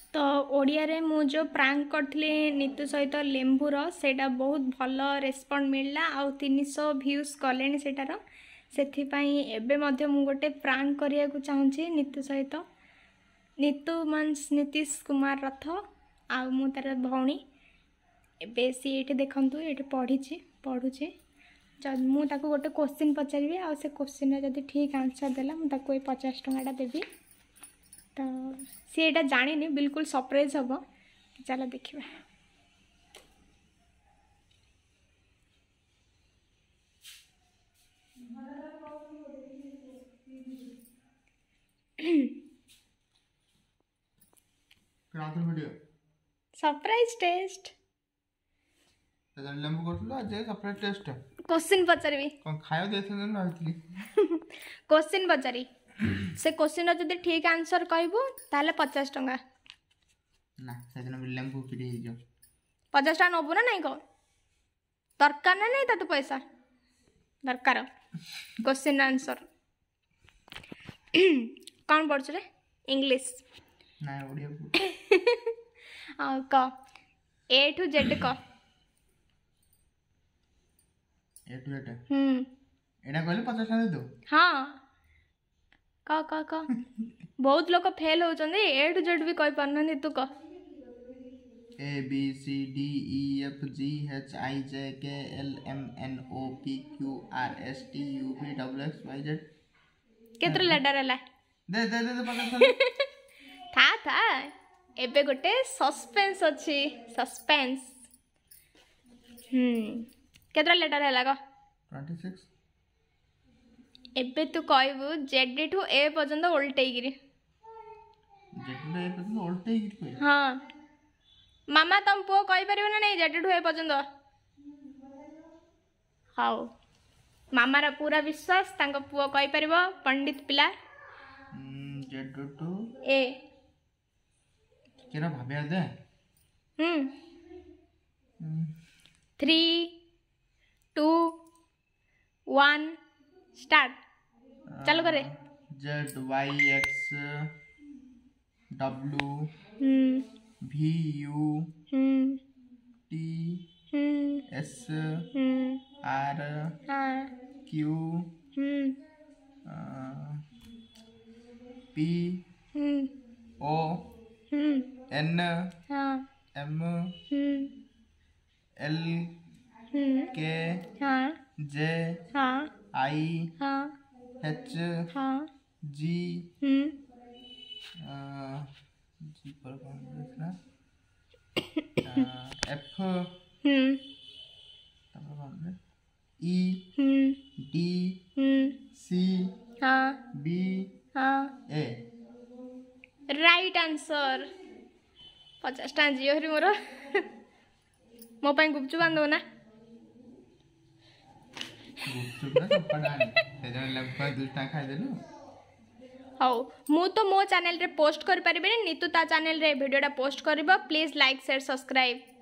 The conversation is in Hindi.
तो ओडिया रे मु जो प्रांक करथले नीतू सहित लेंबूर सेटा बहुत भल रेस्पॉन्ड मिलला आउ 300 व्यूज कलेनी सेटार सेथिपाई एबे मध्य मु गोटे प्रांक करिया को चाहूची नीतू सहित नीतू मीन्स नीतीश कुमार रथ आउ मु तार भौणी एबे सी एठी देखंतु एठी पढ़ुची जब मु ताको गोटे क्वेश्चन पचारिबी आ से क्वेश्चन रे जदी ठीक आंसर देला मु ताको 50 टंकाटा देबी तो सी एटा जानिनी बिल्कुल सरप्राइज हम चलो देखिए सरप्राइज टेस्ट लेंबू करथलो आज सरप्राइज टेस्ट क्वेश्चन पचारिबी कोन खायो देथन न आइतली क्वेश्चन पचारि से क्वेश्चन जदी ठीक आंसर कहबो ताले 50 टंका ना सेदिन लेंबू पिडी हिजो 50 टंका नबो ना नहीं को दरकार ना नहीं ता तो पैसा दरकार क्वेश्चन आंसर कौन पढ़छ रे इंग्लिश ना ओडिया आ क ए टू जेड क ए टू जेड एडा कहले 50 टंका दे दो हां क बहुत लोग फेल होचंदे ए टू जेड भी कहि पारनंदी तू क A B C D E F G H I J K L M N O P Q R S T U V W X Y Z केत्र लेटर हला दे दे दे पता था एबे गोटे सस्पेंस अछि सस्पेंस केत्र लेटर हला क 26 एबे तू कहबू जेड टू ए पर्यंत उल्टेई गिरी जेड टू ए पर्यंत उल्टेई गिरी हां मामा तुम पुओ कहि परिबो ना नहीं जेड टू ए पर्यंत हाउ मामा रा पूरा विश्वास तांको पुओ कहि परिबो पंडित पिला जेड टू ए केरा भाबिया दे 3 2 1 स्टार्ट चालू करे Z Y X W V U T S R Q P O N M L K J I H G G पर कौन देखना F तब कौन E D C B A right answer 50 टा जियो हरी मोर मो पाई गुपचुप आंदो ना गुपचुप ना पडानी ते जन लगभग 2 टा खाइ देलु हाउ मु तो मो चैनल रे पोस्ट कर परिबे नीतू ता चैनल रे वीडियोटा पोस्ट करबो प्लीज लाइक शेयर सब्सक्राइब